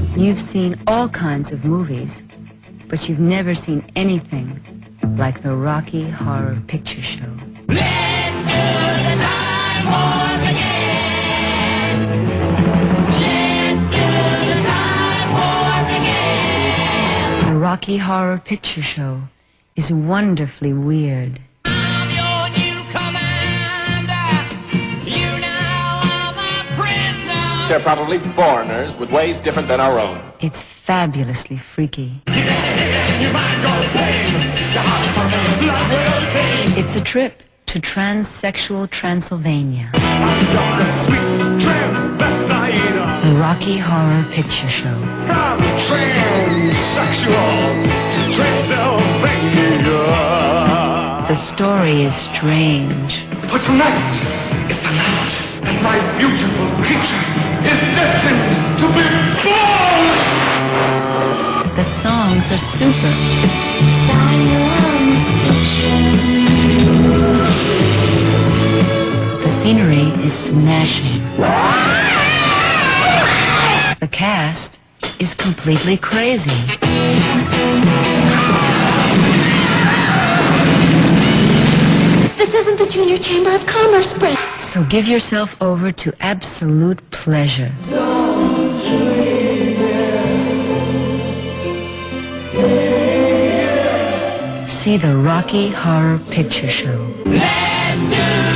You've seen all kinds of movies, but you've never seen anything like the Rocky Horror Picture Show. Let's do the time warp again. Let's do the time warp again. The Rocky Horror Picture Show is wonderfully weird. I'm your new commander. You now are my prisoner. They're probably foreigners with ways different than our own. It's fabulously freaky. It's a trip to transsexual Transylvania. The Rocky Horror Picture Show. Transsexual Transylvania. The story is strange. But tonight is the night that my beautiful creature is destined to be born! The songs are super. Science fiction. The scenery is smashing. The cast is completely crazy. This isn't the Junior Chamber of Commerce, Brett. So give yourself over to absolute pleasure. See the Rocky Horror Picture Show. Let's do